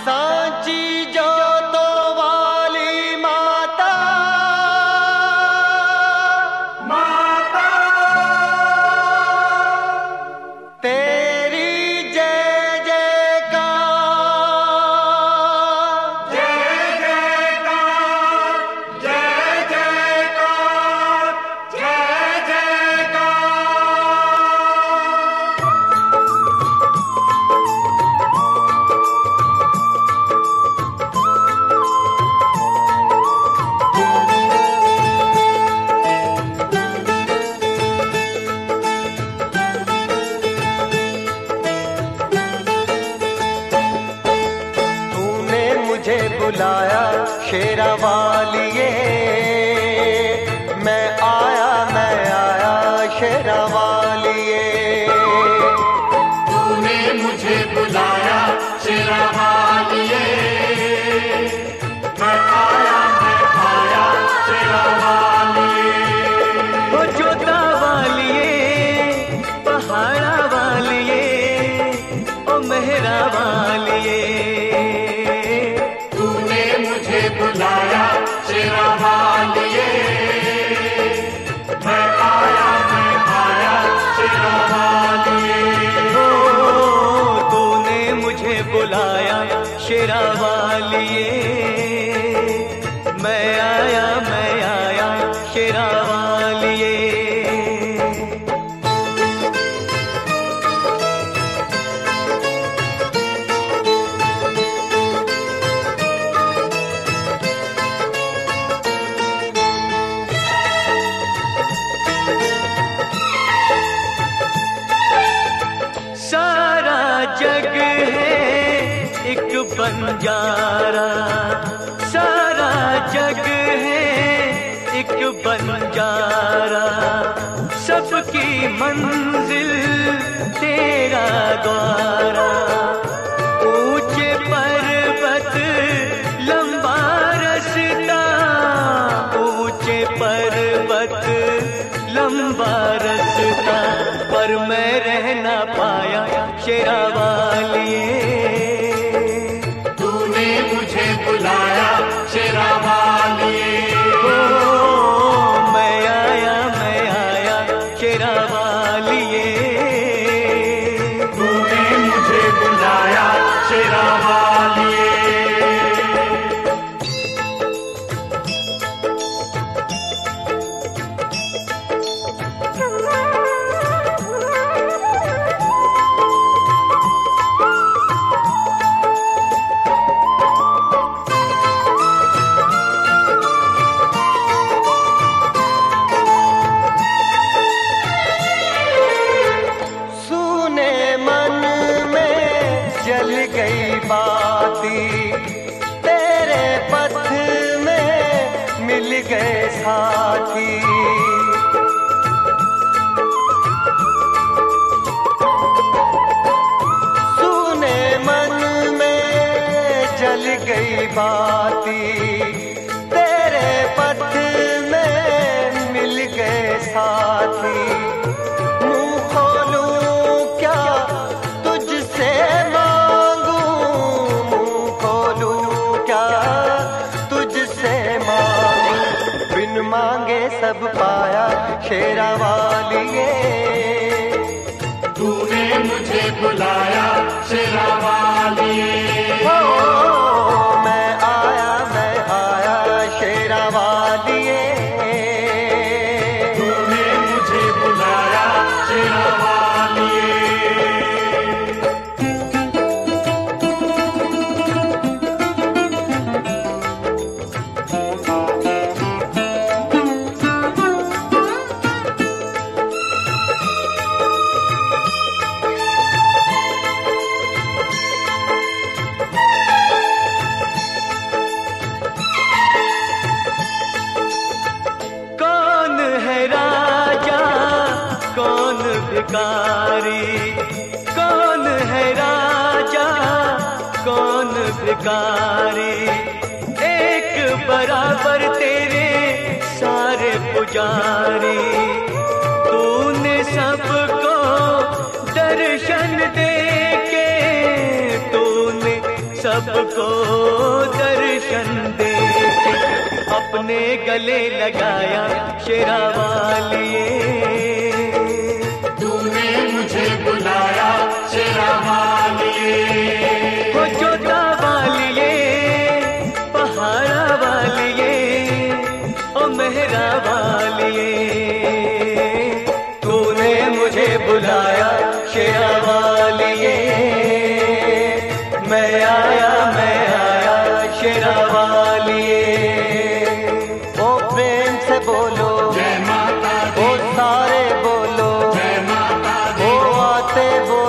सांची जोतो वाली माता, माता तेरी जय जयकार, जय जयकार, जय जयकार, जय जयकार। मुझे बुलाया शेरा वालिए, मैं आया शेरा वालिए। तूने मुझे बुलाया शेरा वालिए, मैं आया शेरा वालिए। ओ जोता वालिए, पहाड़ा वालिए, ओ मेहरा वालिए। बुलाया शेरा वालिए, मैं आया शेरा वालिए। ओ तूने मुझे बुलाया शेरा वालिए, मैं आया शेरा वालिए। सारा जग है एक बंजारा, सारा जग है एक बंजारा, सबकी मंजिल तेरा द्वारा। ऊंचे पर्वत लंबा रास्ता, ऊंचे पर्वत लंबा रास्ता, पर मैं रह ना पाया शेरा वालिए। तूने मुझे बुलाया शेरा वालिए, मैं आया शेरा वालिए। तूने मुझे बुलाया शेरा वालिए। जल गई बाती, तेरे पथ में मिल गए साथी। सुने मन में जल गई बाती, तेरे पथ में मिल गए साथी। मुंह खोलूं क्या तुझसे मांगे सब पाया शेरा वालिए। तूने मुझे बुलाया शेरा वालिए, मैं आया शेरा वालिए। तूने मुझे बुलाया शेरा वालिए। भिखारी कौन है राजा कौन भिखारी, एक बराबर तेरे सारे पुजारी। तूने सबको दर्शन दे के, तूने सबको दर्शन दे के अपने गले लगाया शेरा वालिए। तूने मुझे बुलाया शेरा वालिए। हो जोता वालिए, पहाड़ा वालिए, ओ मेहरा वालिए। तूने मुझे बुलाया शेरा वालिए। मैं आया शेरा वालिए। ओ प्रेम से बोलो जय माता दी, ओ सारे बोलो, जय माता दी, ओ आते बोलो।